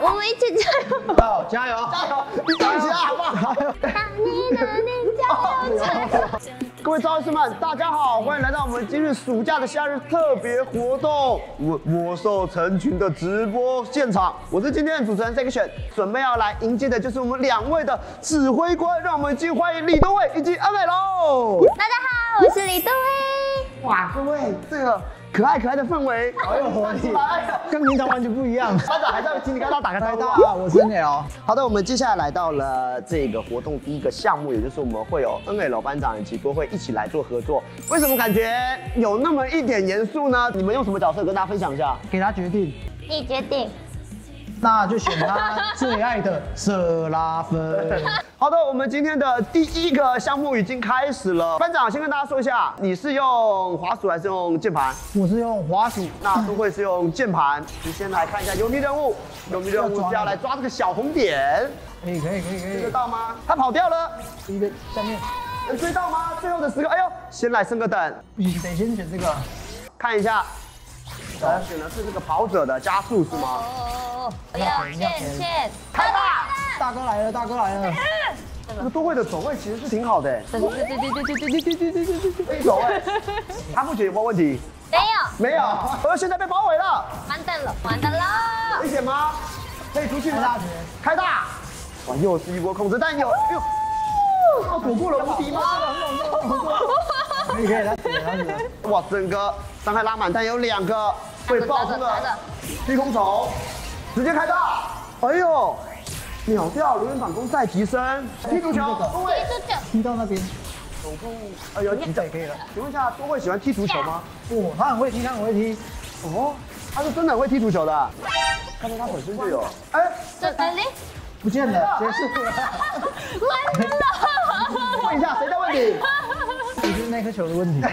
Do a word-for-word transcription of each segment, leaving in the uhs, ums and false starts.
我们一起加油！ 加油加油加油！你动起来好不好？ 大你的脸加油加油！ 各位招师们，大家好，欢迎来到我们今日暑假的夏日特别活动——魔魔兽成群的直播现场。我是今天的主持人 Section， 准备要来迎接的就是我们两位的指挥官，让我们继续欢迎李东卫以及恩美楼。 大家好，我是李东威。 哇，各位，这个可爱可爱的氛围，好有活力，跟平常完全不一样。班长还在，请你跟他打个招呼。 大，我是 N L。 好的，我们接下来来到了这个活动第一个项目，也就是我们会有 N L 班长以及多会一起来做合作。为什么感觉有那么一点严肃呢？你们用什么角色跟大家分享一下？ 给他决定， 你决定。 那就选他最爱的瑟拉芬。 好的，我们今天的第一个项目已经开始了。班长先跟大家说一下，你是用滑鼠还是用键盘？ 我是用滑鼠， 那都会是用键盘。你先来看一下游迷任务，游迷任务是要来抓这个小红点。 可以可以可以可以。 追得到吗？他跑掉了。 一个下面能追到吗？最后的时刻，哎呦，先来升个等。 你得先选这个， 看一下。我选的是这个跑者的加速是吗？ 哦，不要欠欠， 开大！ 大哥来了，大哥来了。 这个多会的走位其实是挺好的， 对对对对对对对对对对对对可以走位。他目前有没有问题？ 没有， 没有。而现在被包围了， 完蛋了，完蛋了！ 危险吗？可以出去吗？ 开大绝， 开大！哇，又是一波控制，但有哟，哦，躲过了无敌吗？ 可以可以，来死来死。 哇，整个伤害拉满，但有两个被爆出了低空手，直接开大！哎呦，秒掉，留言反攻再提升，踢足球，多位踢足球， 踢到那边， 手部，哎呦， 踢也可以了。 请问一下，多会喜欢踢足球吗？ 哦，他很会踢，他很会踢。 哦，他是真的很会踢足球的，看到他本身就有。哎， 在这里， 不见了，结束了。 完了！ 问一下谁的问题？ 就是那颗球的问题。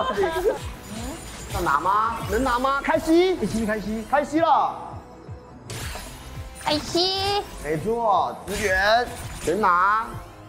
要拿吗？能拿吗？开西， 开西开西开西了。 开心。 没错，支援能拿。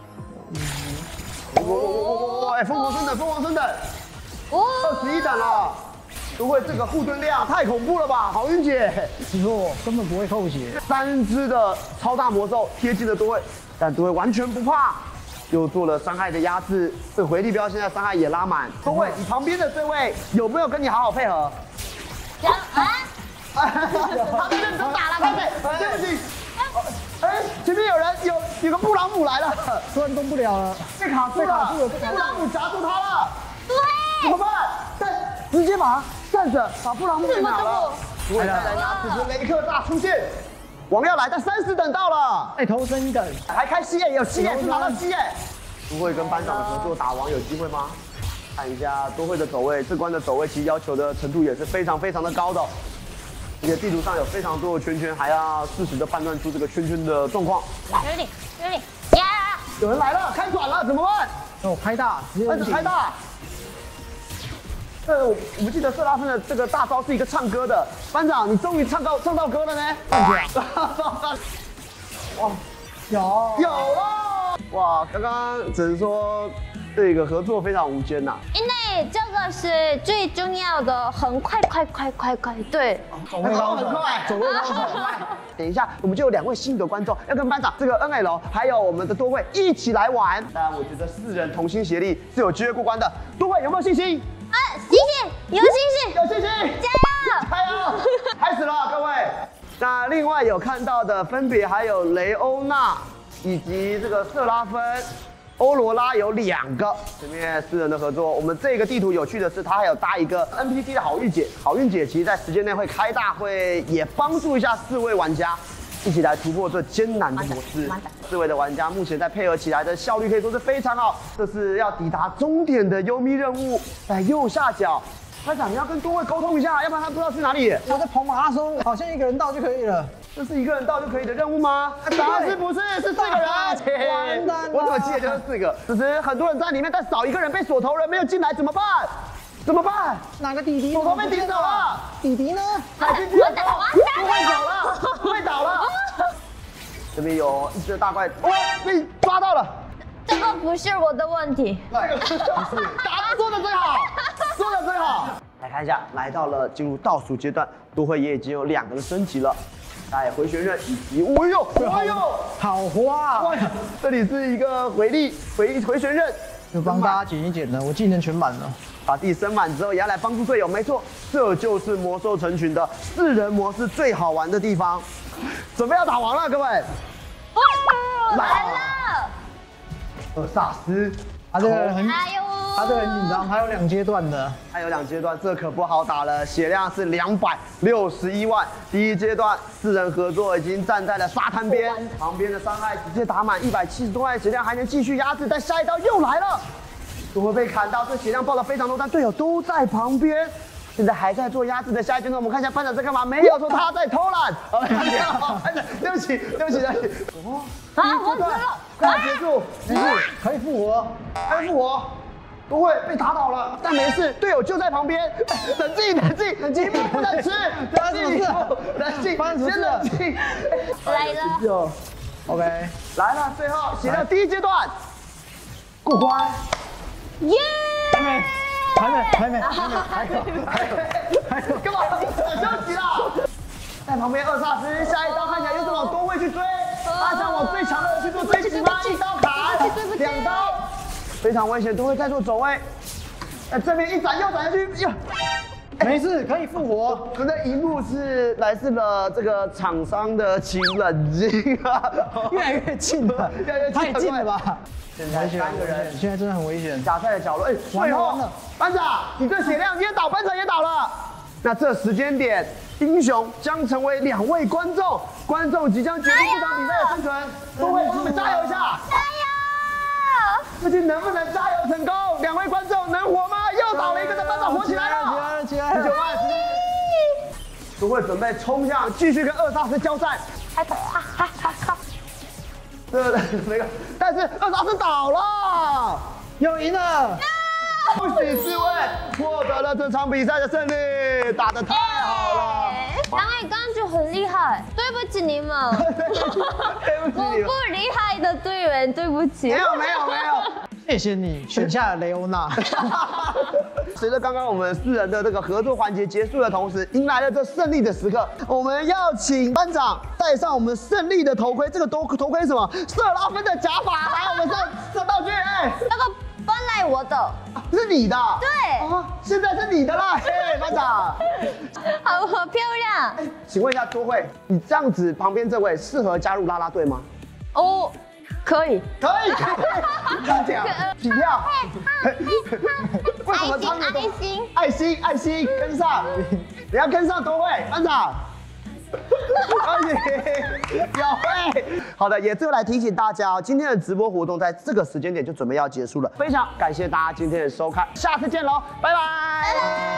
哇哇哇哇哇！哎，疯狂升等，疯狂升等， 哦， 二十一等了。都会这个护盾量太恐怖了吧？好运姐， 不错，根本不会扣血。 三只的超大魔兽贴近了多位，但多位完全不怕，又做了伤害的压制。这个回力镖现在伤害也拉满。多位，你旁边的这位有没有跟你好好配合？ 有啊。 他被认真打了，拍背，对不起。哎，前面有人，有有个布朗姆来了， 突然动不了了， 被卡住了， 被卡住了布朗姆夹住他了， 对， 怎么办？站，直接把他站着，把布朗姆给拿了。我再来拿，此时雷克大出现，王要来，但三十等到了， 再投身一等， 还开西耶，有西耶，拿到西耶。都会跟班长的合作打王有机会吗？看一下多会的走位，这关的走位其实要求的程度也是非常非常的高的。而且地图上有非常多的圈圈，还要适时的判断出这个圈圈的状况。 有点，有点，呀！ 有人来了，开转了，怎么办？ 哦，开大，直接开始开大。呃，我们记得瑟拉芬的这个大招是一个唱歌的，班长，你终于唱到唱到歌了呢。哇， 有有了！哇，刚刚只能说这个合作非常无间呐。 因为这个是最重要的，很快快快快快，对。 走位高很快， 走位高手。 等一下，我们就有两位新的观众要跟班长这个 N L 还有我们的多位一起来玩。当然，我觉得四人同心协力是有机会过关的。多位有没有信心？ 啊，谢谢，有信心， 有信心， 加油！ 加油！开始了，各位。那另外有看到的分别还有雷欧娜以及这个瑟拉芬。欧罗拉有两个，前面四人的合作。我们这个地图有趣的是，它还有搭一个 N P C 的好运姐。好运姐其实在时间内会开大会，也帮助一下四位玩家一起来突破这艰难的模式。四位的玩家目前在配合起来的效率可以说是非常好。这是要抵达终点的优咪任务，在右下角。班长，你要跟多位沟通一下，要不然他不知道去哪里。 我在跑马拉松，好像一个人到就可以了。 这是一个人到就可以的任务吗？答案是不是？是四个人。 完蛋了！ 我怎么记得就是四个？此时很多人在里面，但少一个人被锁头人没有进来，怎么办？怎么办？ 哪个弟弟？ 锁头被顶走了。 弟弟呢？ 跑进去了，都会倒了，会倒了。这边有一只大怪，哇，被抓到了。 这个不是我的问题。 对，不是。答说的最好，说的最好。来看一下，来到了进入倒数阶段，都会也已经有两个人升级了。 来回旋刃以及，哎呦，哎呦， 好花哇，这里是一个回力回回旋刃， 就帮大家减一减了，我技能全满了。 把地升满之后，也要来帮助队友。没错，这就是魔兽成群的四人模式最好玩的地方。准备要打王了，各位。 哦，来了！ 厄萨斯， 他这个很， 哎呦， 他这个很紧张，还有两阶段的， 还有两阶段，这可不好打了，血量是两百六十一万。第一阶段四人合作已经站在了沙滩边，旁边的伤害直接打满一百七十多万血量，还能继续压制，但下一刀又来了。都会被砍到，这血量爆了非常多，但队友都在旁边，现在还在做压制的下一阶段，我们看一下班长在干嘛？没有说他在偷懒。好，班长，对不起，对不起，对不起。哦， 啊，我死了！ 快要结束，结束， 可以复活， 还复活。都会被打倒了，但没事，队友就在旁边。冷静，冷静，冷静，不能吃，冷静，冷静，先冷静。 来了有 ，OK， 来了，最后写到第一阶段，过关。 耶！ 还没，还没，还没，还没，还有，还有，还有， 干嘛？休息啦！在旁边，厄萨斯下一刀看起来又是往多位去追，他想往最强的人去做追击吗？一刀砍，两刀，非常危险，都会在做走位。在这边一斩又斩下去，又。 没事，可以复活。 我们的荧幕是来自了这个厂商的，请冷静啊！ 越来越近了， 越来越近了太近了吧？ 现在三个人， 现在真的很危险。 夹在了角落，哎， 完了最后完了， 班长，你这血量也倒，班长也倒了。那这时间点，英雄将成为两位观众，观众即将决定这场比赛的生存。各位，我们加油一下！ 加油！ 究竟能不能加油成功？两位观众能活吗？又倒了一个，的班长活起来了！ 起来了，起来了！ 十九万，都会准备冲向，继续跟厄萨斯交战。 还跑，哈哈哈哈！ 对对对，那个，但是厄萨斯倒了， 又赢了！ 恭喜四位获得了这场比赛的胜利，打得太好了。 两位刚刚就很厉害，对不起你们， 对不起我你们， 不厉害的队员，对不起。 没有没有没有。 谢谢你选下了雷欧娜。 随着刚刚我们四人的这个合作环节结束的同时，迎来了这胜利的时刻。我们要请班长戴上我们胜利的头盔，这个头头盔是什么？瑟拉芬的假发，来，我们上上道具，哎， 那个本来我的， 是你的， 对啊，现在是你的啦，嘿，班长。 好好漂亮。 请问一下多慧，你这样子旁边这位适合加入啦啦队吗？ 哦，可以。 可以，可以，这样讲，起跳。为什么他们都爱心爱心爱心跟上？你要跟上多慧，班长。恭喜，有会。好的，也最后来提醒大家哦，今天的直播活动在这个时间点就准备要结束了，非常感谢大家今天的收看，下次见喽，拜拜。